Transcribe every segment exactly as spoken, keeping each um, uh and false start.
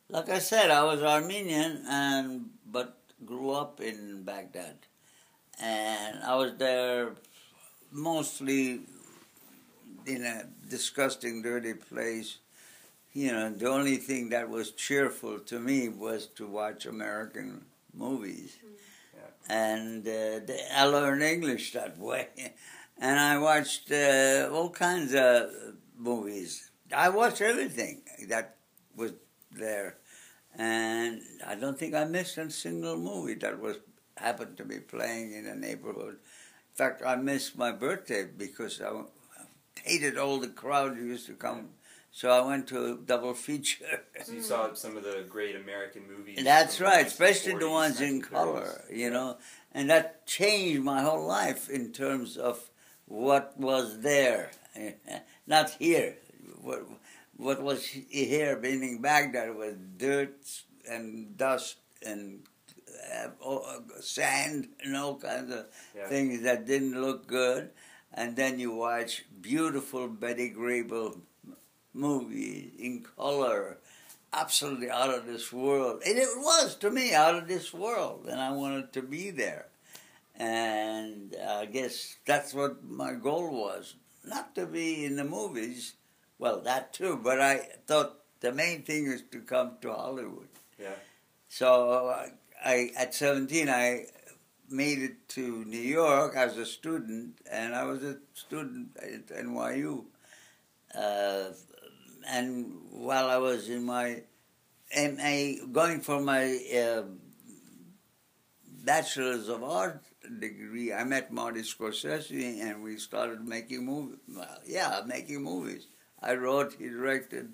Like I said, I was Armenian, and but grew up in Baghdad. And I was there mostly in a disgusting, dirty place. You know, the only thing that was cheerful to me was to watch American movies. Yeah. And uh, the, I learned English that way. And I watched uh, all kinds of movies. I watched everything that was there. And I don't think I missed a single movie that was happened to be playing in the neighborhood. In fact, I missed my birthday because I hated all the crowd who used to come. So I went to a double feature. So you saw some of the great American movies. That's right, especially the ones in color, you know. And that changed my whole life in terms of what was there, not here. What, what was here, meaning Baghdad, was dirt and dust and uh, sand and all kinds of yeah. things that didn't look good. And then you watch beautiful Betty Grable movies in color, absolutely out of this world. And it was, to me, out of this world. And I wanted to be there. And I guess that's what my goal was. Not to be in the movies, well, that too, but I thought the main thing is to come to Hollywood. Yeah. So I, at seventeen, I made it to New York as a student, and I was a student at N Y U. Uh, and while I was in my M A, going for my uh, Bachelor's of Art degree, I met Martin Scorsese, and we started making movies. Well, yeah, making movies. I wrote, he directed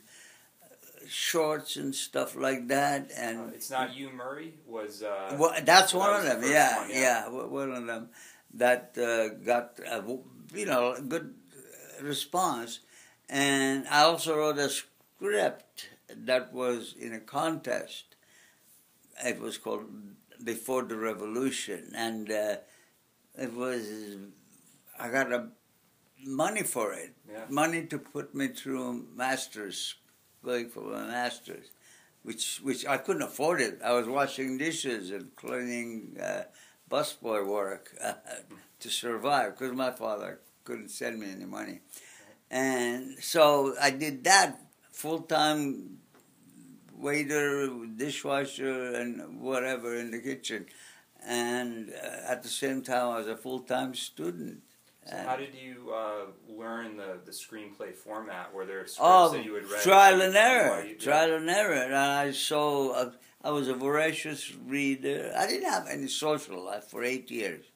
shorts and stuff like that. And uh, It's Not You, Murray was. Uh, well, that's one that of them. The yeah, one, yeah, yeah, one of them that uh, got uh, you know a good response. And I also wrote a script that was in a contest. It was called Before the Revolution, and uh, it was I got a money for it, yeah. money to put me through masters, going for my masters, which which I couldn't afford it. I was washing dishes and cleaning uh, busboy work uh, to survive because my father couldn't send me any money. And so I did that full-time waiter, dishwasher, and whatever in the kitchen. And uh, at the same time, I was a full-time student. So how did you uh, learn the, the screenplay format? Were there scripts oh, that you had read? Trial and error. You, trial yeah. and error. And I saw, uh, I was a voracious reader. I didn't have any social life for eight years.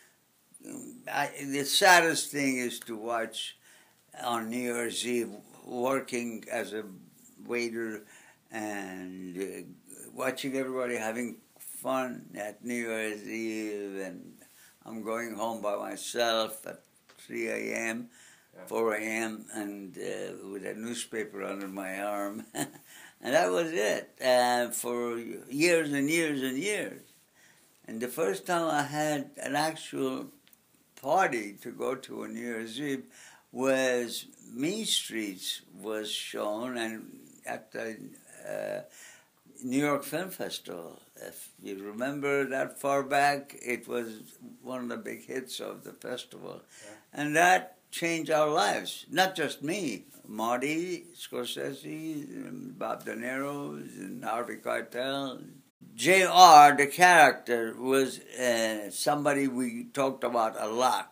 I, the saddest thing is to watch on New Year's Eve, working as a waiter and uh, watching everybody having fun at New Year's Eve, and I'm going home by myself at three a m, yeah. four a m, and uh, with a newspaper under my arm. And that was it uh, for years and years and years. And the first time I had an actual party to go to on New Year's Eve was Mean Streets was shown and at the uh, New York Film Festival. If you remember that far back, it was one of the big hits of the festival. Yeah. And that changed our lives. Not just me, Marty Scorsese, Bob De Niro, and Harvey Keitel. J R, the character, was uh, somebody we talked about a lot.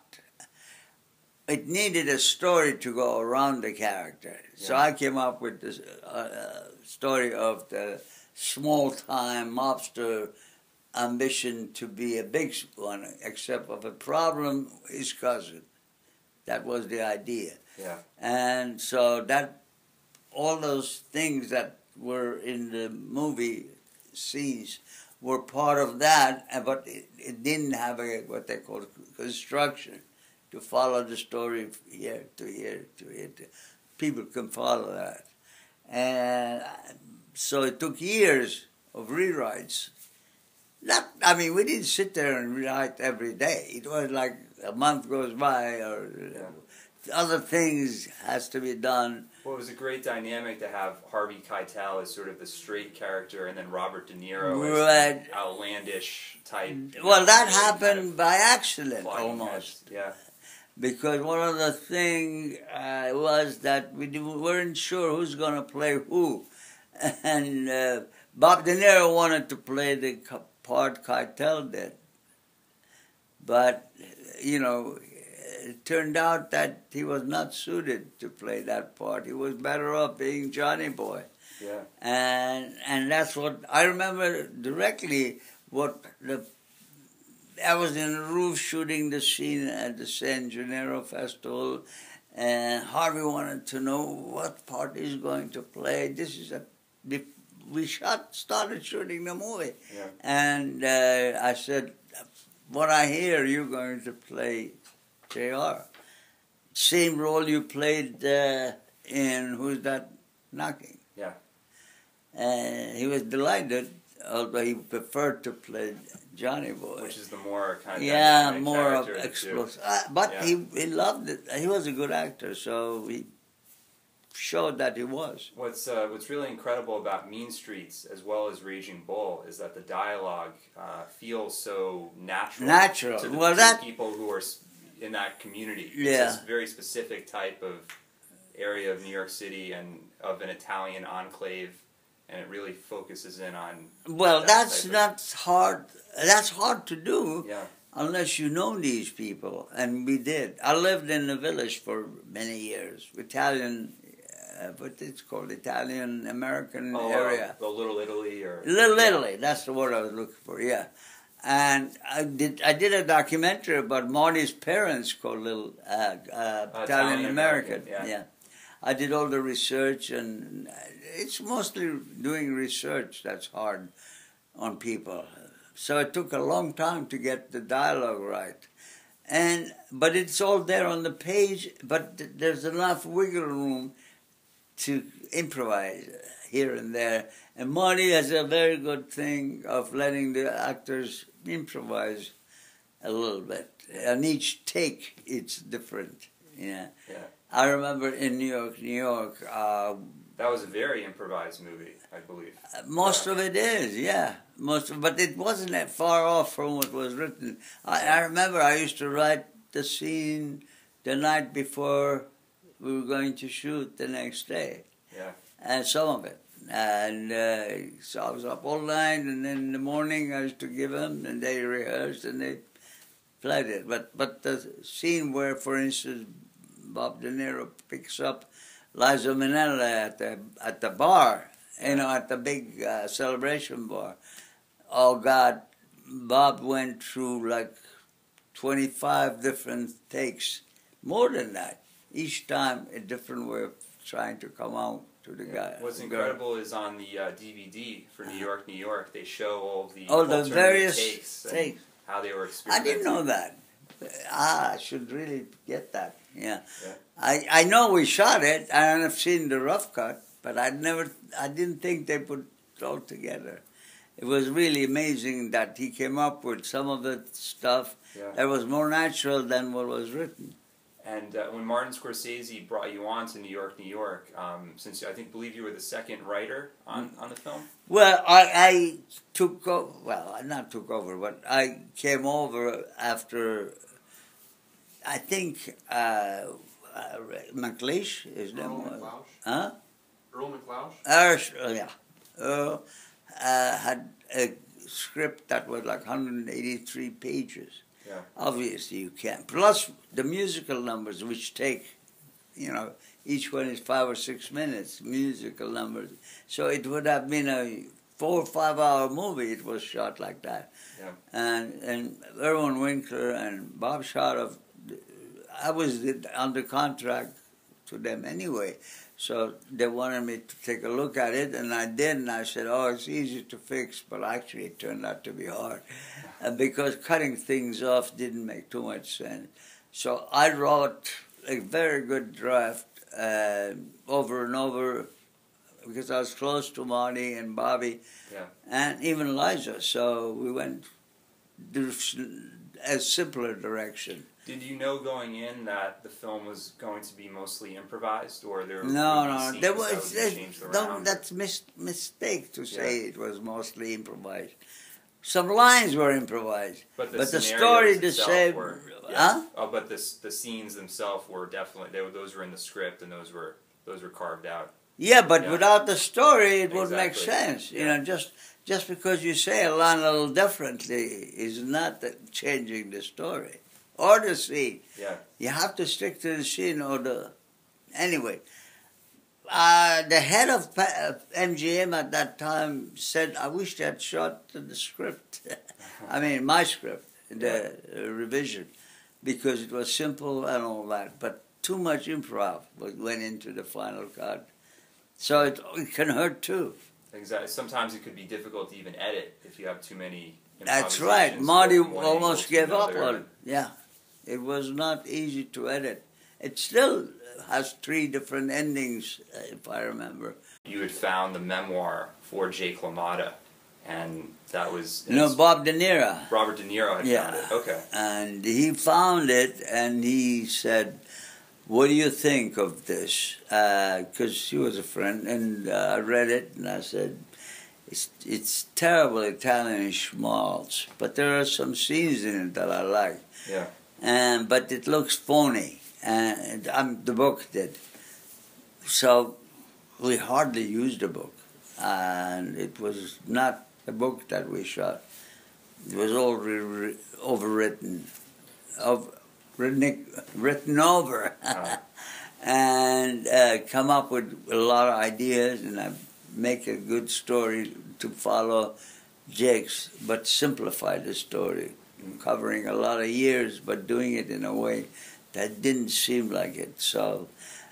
It needed a story to go around the character. Yeah. So I came up with this uh, story of the small-time mobster ambition to be a big one, except of a problem, his cousin. That was the idea. Yeah. And so that, all those things that were in the movie scenes were part of that, but it, it didn't have a, what they call construction to follow the story here to here to here. To, people can follow that. And so it took years of rewrites. Not, I mean, we didn't sit there and rewrite every day. It was like a month goes by, or yeah. other things has to be done Well, it was a great dynamic to have Harvey Keitel as sort of the straight character, and then Robert De Niro right. as the outlandish type. Well, know, that really happened kind of by accident almost. Heads. Yeah. Because one of the things uh, was that we weren't sure who's going to play who. And uh, Bob De Niro wanted to play the part Keitel did. But, you know, it turned out that he was not suited to play that part. He was better off being Johnny Boy. Yeah. And and that's what I remember directly. What the I was in the roof shooting the scene at the San Gennaro Festival, and Harvey wanted to know what part he's going to play. This is a we shot started shooting the movie, yeah. and uh, I said, "What I hear, you're going to play J R Same role you played uh, in Who's That Knocking?" Yeah. And he was delighted, although he preferred to play Johnny Boy. Which is the more kind of yeah, more of of explosive. Uh, but yeah. he he loved it. He was a good actor, so he showed that he was. What's uh, what's really incredible about Mean Streets as well as Raging Bull is that the dialogue uh, feels so natural. Natural. To the, well, to that the people who are in that community. Yeah. It's this very specific type of area of New York City and of an Italian enclave. And it really focuses in on. Well, that that's type not hard. That's hard to do yeah. unless you know these people, and we did. I lived in the village for many years, Italian, uh, what it's called, Italian American oh, area. Uh, Little Italy or. Little yeah. Italy. That's the word I was looking for. Yeah, and I did. I did a documentary about Marty's parents called Little uh, uh, Uh, Italian American. Yeah. yeah. I did all the research, and it's mostly doing research that's hard on people. So it took a long time to get the dialogue right. And but it's all there on the page, but there's enough wiggle room to improvise here and there. And Marty has a very good thing of letting the actors improvise a little bit. On each take, it's different. Yeah. Yeah. I remember in New York, New York. Uh, that was a very improvised movie, I believe. Most yeah. of it is, yeah. Most, of, but it wasn't that far off from what was written. I, I remember I used to write the scene the night before we were going to shoot the next day. Yeah. And some of it. And uh, so I was up all night, and then in the morning I used to give them, and they rehearsed, and they played it. But but the scene where, for instance, Bob De Niro picks up Liza Minnelli at the at the bar, you know, at the big uh, celebration bar. Oh God, Bob went through like twenty-five different takes, more than that. Each time a different way of trying to come out to the yeah. guy. What's incredible is on the uh, D V D for New York, New York, they show all the oh the various takes, and takes. how they were I experimenting. didn't know that. Ah, I should really get that. Yeah. yeah. I, I know we shot it, and I've seen the rough cut, but I never, I didn't think they put it all together. It was really amazing that he came up with some of the stuff yeah. that was more natural than what was written. And uh, when Martin Scorsese brought you on to New York, New York, um, since I think believe you were the second writer on, on the film. Well, I, I took over. Well, I not took over, but I came over after. I think uh, uh, McLeish is that one? Huh? Earl McLeish? Uh, yeah. Uh, uh, had a script that was like one hundred eighty-three pages. Yeah. Obviously, you can't. Plus the musical numbers, which take, you know, each one is five or six minutes, musical numbers. So it would have been a four or five hour movie. It was shot like that. Yeah. And and Erwin Winkler and Bob Shadow, I was under contract to them anyway. So they wanted me to take a look at it, and I did, and I said, oh, it's easy to fix, but actually it turned out to be hard. Uh, because cutting things off didn't make too much sense. So I wrote a very good draft uh, over and over, because I was close to Marty and Bobby, yeah. and even Liza. So we went a simpler direction. Did you know going in that the film was going to be mostly improvised, or there? No, no, there was. That There, changed no, around? that's mis mistake to say Yeah. it was mostly improvised. Some lines were improvised, But the, but the scenarios story, the itself same. were, yeah. Huh? Oh, but the the scenes themselves were definitely they were, those were in the script, and those were those were carved out. Yeah, but Yeah. without the story, it wouldn't make Exactly. sense. You Yeah. know, just just because you say a line a little differently is not that changing the story or the scene. Yeah. You have to stick to the scene or the. Anyway, uh, the head of Pa- of M G M at that time said, "I wish they had shot the script. I mean, my script, the uh, revision, because it was simple and all that, but too much improv went into the final cut, so it, it can hurt too." Exactly. Sometimes it could be difficult to even edit if you have too many. That's right. improvisations Marty from one angle almost to gave up another. on it. Yeah, it was not easy to edit. It still has three different endings, uh, if I remember. You had found the memoir for Jake LaMotta, and that was No, Bob De Niro. Robert De Niro had Yeah. found it. Okay. And he found it, and he said, "What do you think of this?" Because he was a friend, and uh, I read it, and I said, "It's it's terrible Italian schmaltz, but there are some scenes in it that I like." Yeah. And but it looks phony, and um, the book did. So we hardly used the book, and it was not the book that we shot. It was all re- re- overwritten, of written, written over, Uh-huh. and uh, come up with a lot of ideas, and I make a good story to follow Jake's, but simplify the story, covering a lot of years, but doing it in a way that didn't seem like it. So,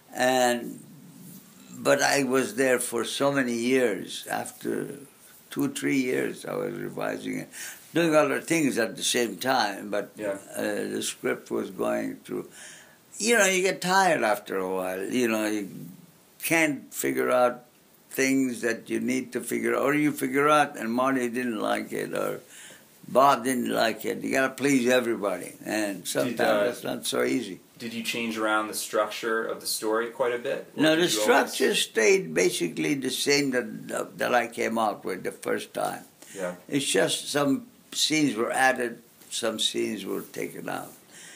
and but I was there for so many years. After two, three years, I was revising it, doing other things at the same time. But Yeah. uh, the script was going through. You know, you get tired after a while. You know, you can't figure out things that you need to figure out, or you figure out and Marty didn't like it, or Bob didn't like it. You got to please everybody, and sometimes Did, uh, that's not so easy. Did you change around the structure of the story quite a bit? Or No, did the you structure always- stayed basically the same that that I came out with the first time. Yeah. It's just some scenes were added, some scenes were taken out.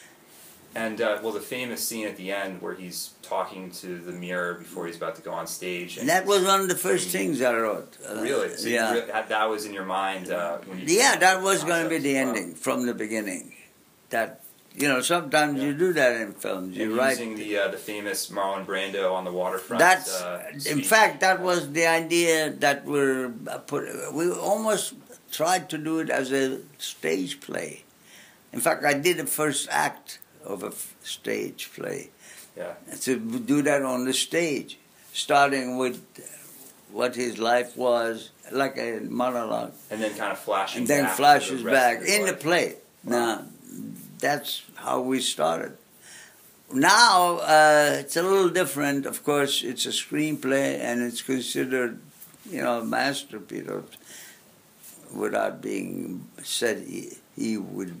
And uh, well, the famous scene at the end where he's talking to the mirror before he's about to go on stage. And that was one of the first Mm. things I wrote. Uh, Really? So yeah. you re- that, that was in your mind uh, when you Yeah, that was going to be the Wow. ending from the beginning. That, you know, sometimes Yeah. you do that in films. You And write. using the uh, the famous Marlon Brando on the waterfront. That's, uh, in speech. fact, that was the idea that we're uh, put. We almost tried to do it as a stage play. In fact, I did the first act of a f- stage play. Yeah. To do that on the stage, starting with what his life was, like a monologue, And then kind of flashing. and then back to flashes the rest back of his in the life. play. Wow. Now, that's how we started. Now, uh, it's a little different. Of course, it's a screenplay, and it's considered, you know, a masterpiece of, without being said he, he would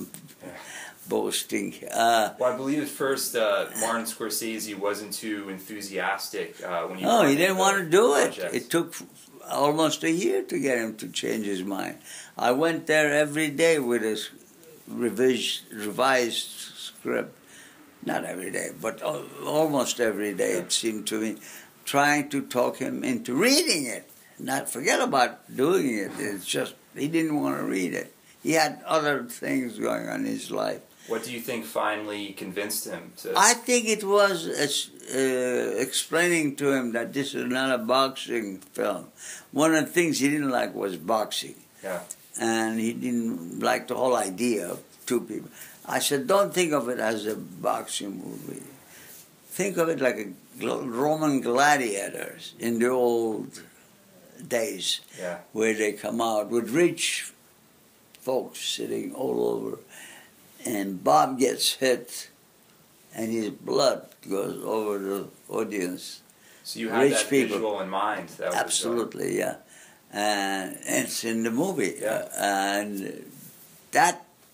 boasting. Uh, Well, I believe at first uh, Martin Scorsese wasn't too enthusiastic uh, when you. no, brought he in didn't the want to do it. projects. It took almost a year to get him to change his mind. I went there every day with a revised, revised script. Not every day, but al- almost every day, it seemed to me, trying to talk him into reading it. Not forget about doing it. It's just, he didn't want to read it. He had other things going on in his life. What do you think finally convinced him to? I think it was uh, explaining to him that this is not a boxing film. One of the things he didn't like was boxing. Yeah. And he didn't like the whole idea of two people. I said, don't think of it as a boxing movie. Think of it like a gl- Roman gladiators in the old days, Yeah. where they come out with rich folks sitting all over, and Bob gets hit, and his blood goes over the audience. So you had Rich that people. visual in mind. That was, uh, Absolutely, yeah. And it's in the movie. Yeah. Uh, and that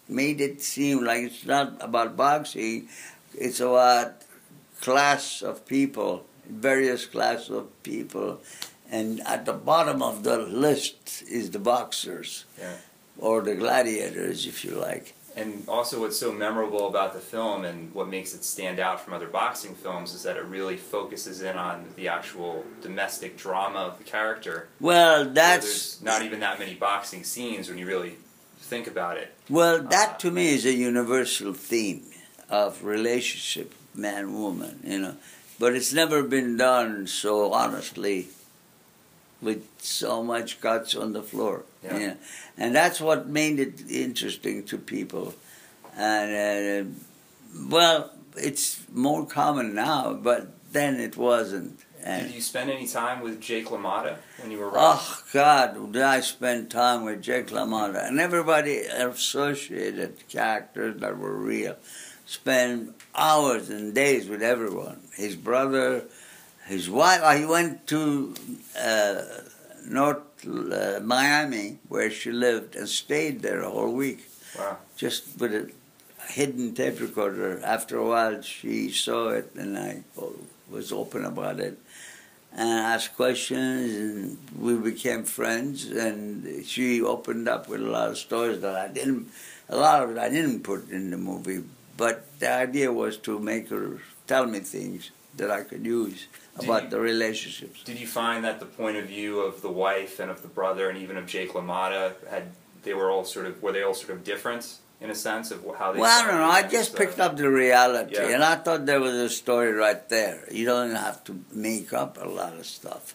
made it seem like it's not about boxing, it's about class of people, various classes of people, and at the bottom of the list is the boxers, yeah. or the gladiators, if you like. And also what's so memorable about the film and what makes it stand out from other boxing films is that it really focuses in on the actual domestic drama of the character. Well, that's... There's not even that many boxing scenes when you really think about it. Well, that uh, to me is a universal theme of relationship, man-woman, you know. But it's never been done so honestly, with so much guts on the floor. Yeah. You know? And that's what made it interesting to people. And, uh, well, it's more common now, but then it wasn't. And did you spend any time with Jake LaMotta when you were writing? Oh, God, did I spend time with Jake LaMotta. And everybody associated characters that were real. Spend hours and days with everyone. His brother, his wife. He went to uh, North uh, Miami, where she lived, and stayed there a whole week. Wow. Just with a hidden tape recorder. After a while, she saw it, and I was open about it, and asked questions, and we became friends, and she opened up with a lot of stories that I didn't, a lot of it I didn't put in the movie, but the idea was to make her tell me things that I could use about you, the relationships. Did you find that the point of view of the wife and of the brother and even of Jake LaMotta, had, they were all sort of, were they all sort of different? In a sense of how they... Well, I don't know. I just so. picked up the reality, yeah. and I thought there was a story right there. You don't have to make up a lot of stuff.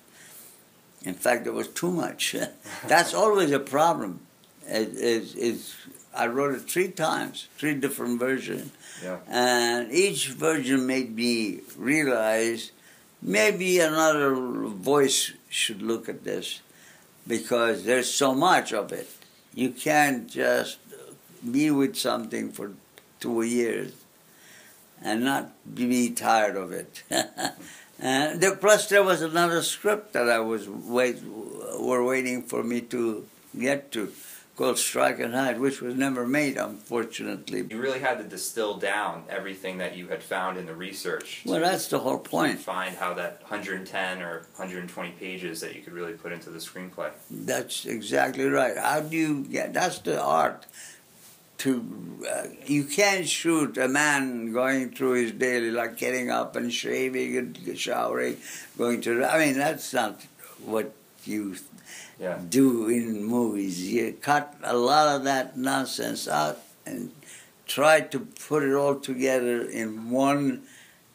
In fact, there was too much. That's always a problem. It, it, it's, I wrote it three times, three different versions, yeah. and each version made me realize maybe another voice should look at this, because there's so much of it. You can't just be with something for two years and not be tired of it. And there, plus there was another script that I was wait, were waiting for me to get to, called Strike and Hide, which was never made, unfortunately. You really had to distill down everything that you had found in the research. Well, to, that's the whole point. To find how that one hundred ten or one hundred twenty pages that you could really put into the screenplay. That's exactly right. How do you get, that's the art. To, uh, you can't shoot a man going through his daily, like getting up and shaving and showering, going to, I mean, that's not what you yeah. do in movies. You cut a lot of that nonsense out and try to put it all together in one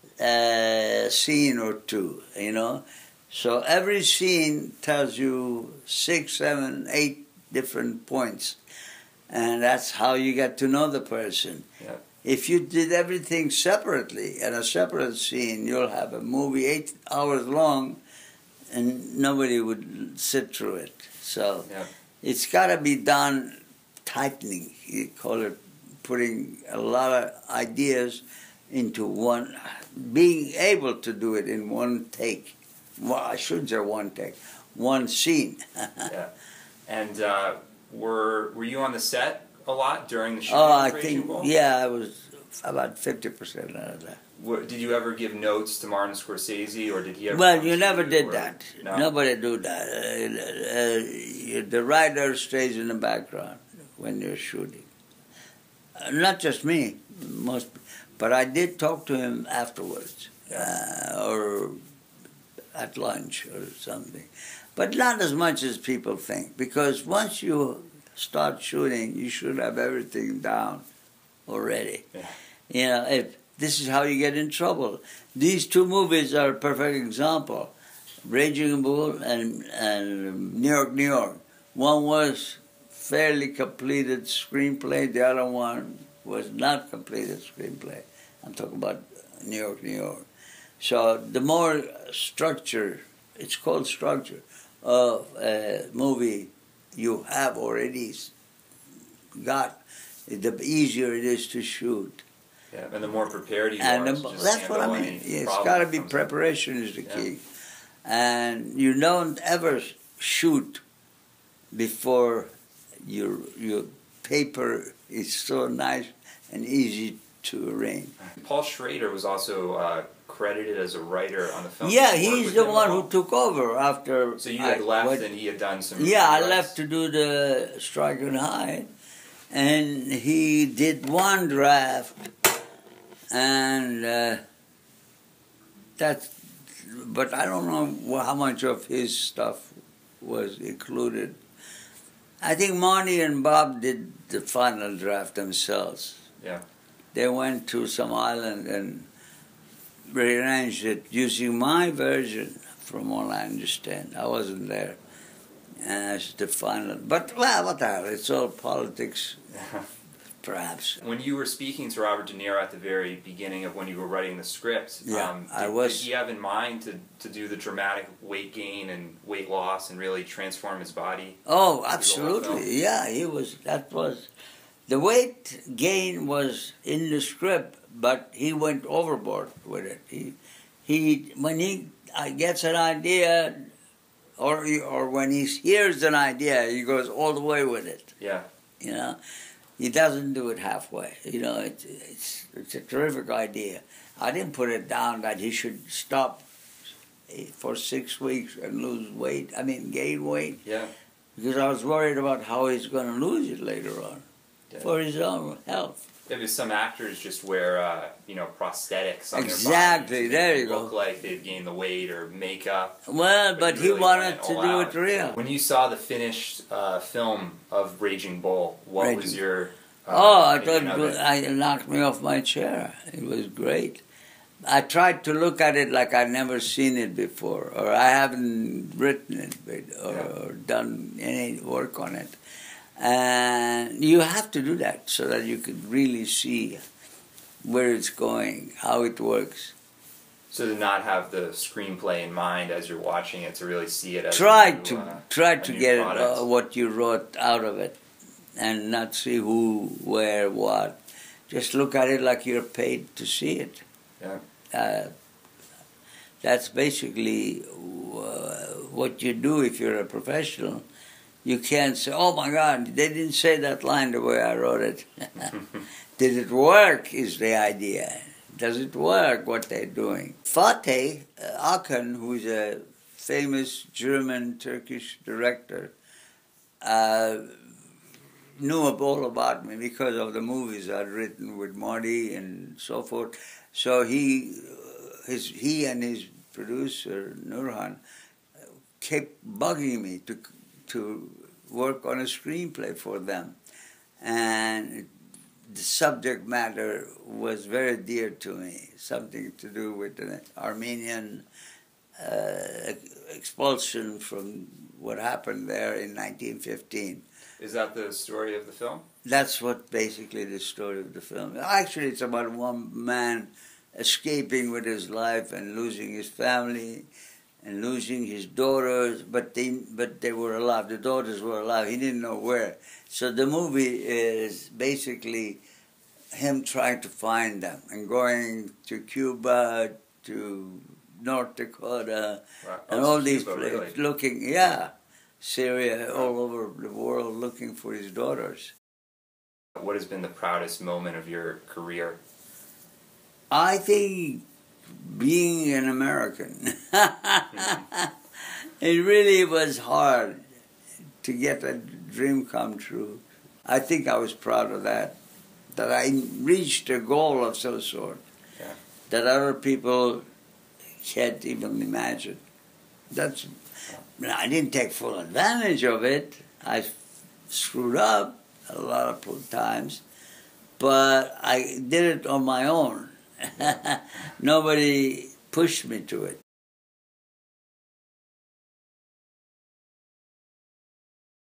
uh, scene or two, you know. So every scene tells you six, seven, eight different points. And that's how you get to know the person. Yeah. If you did everything separately, in a separate scene, you'll have a movie eight hours long, and nobody would sit through it. So yeah. it's got to be done tightening. You call it putting a lot of ideas into one, being able to do it in one take. Well, I shouldn't say one take, one scene. yeah. And uh, were were you on the set a lot during the shooting Oh, of I Raging think, Bull? yeah, I was about fifty percent out of that. What, did you ever give notes to Martin Scorsese, or did he ever? Well, you never you, did or, that. No? Nobody do that. Uh, uh, the writer stays in the background when you're shooting. Uh, not just me, most, but I did talk to him afterwards, yeah. uh, or at lunch or something. But not as much as people think, because once you start shooting, you should have everything down already. Yeah. You know, if this is how you get in trouble. These two movies are a perfect example. Raging Bull and, and New York, New York. One was fairly completed screenplay. The other one was not completed screenplay. I'm talking about New York, New York. So the more structure, it's called structure, of a movie you have already got, the easier it is to shoot. Yeah, and the more prepared you and are the, to just that's what I handle mean. any It's problem got to that be comes up. preparation is the Yeah. key, and you don't ever shoot before you you paper is so nice and easy to arrange. Paul Schrader was also uh, credited as a writer on the film. Yeah, he's the one who took over after. So you had I, left what, and he had done some. Yeah, I rights. left to do the Strike and Hide, and he did one draft, and uh, that's. But I don't know how much of his stuff was included. I think Marty and Bob did the final draft themselves. Yeah. They went to some island and rearranged it using my version, from what I understand. I wasn't there. And that's the final. But, well, what the hell? It's all politics, perhaps. When you were speaking to Robert De Niro at the very beginning of when you were writing the script, yeah, um, did, I was, did he have in mind to, to do the dramatic weight gain and weight loss and really transform his body? Oh, absolutely. Yeah, he was, that was, the weight gain was in the script, but he went overboard with it. He, he when he uh, gets an idea, or or when he hears an idea, he goes all the way with it. Yeah. You know, he doesn't do it halfway. You know, it's it's it's a terrific idea. I didn't put it down that he should stop for six weeks and lose weight. I mean, gain weight. Yeah. Because I was worried about how he's going to lose it later on, yeah. for his own health. Yeah, because some actors just wear, uh, you know, prosthetics on exactly, their bodies. There you look go. like they've gained the weight or makeup. Well, but, but he really wanted to do out. it real. When you saw the finished uh, film of Raging Bull, what Raging. was your uh, Oh, I thought of it, it? I, it knocked me off my chair. It was great. I tried to look at it like I'd never seen it before, or I haven't written it, or, yeah. or done any work on it. And you have to do that so that you could really see where it's going, how it works. So to not have the screenplay in mind as you're watching it, to really see it as try a new, to uh, try a to new get product. uh, what you wrote out of it, and not see who, where, what. Just look at it like you're paid to see it. Yeah. Uh, that's basically uh, what you do if you're a professional. You can't say, oh my God, they didn't say that line the way I wrote it. Did it work is the idea. Does it work, what they're doing? Fatih Akin, who's a famous German-Turkish director, uh, knew all about me because of the movies I'd written with Marty and so forth. So he, his, he and his producer, Nurhan, kept bugging me to to work on a screenplay for them. And the subject matter was very dear to me, something to do with an Armenian uh, expulsion from what happened there in nineteen fifteen. Is that the story of the film? That's what basically the story of the film. Actually, it's about one man escaping with his life and losing his family and losing his daughters, but they but they were alive. The daughters were alive. He didn't know where. So the movie is basically him trying to find them and going to Cuba, to North Dakota, Wow. and Oh, all these Cuba, places, really? looking, yeah, Syria, all over the world, looking for his daughters. What has been the proudest moment of your career? I think being an American. It really was hard to get a dream come true. I think I was proud of that, that I reached a goal of some sort Yeah. that other people can't even imagine. That's, I didn't take full advantage of it. I screwed up a lot of times, but I did it on my own. Nobody pushed me to it.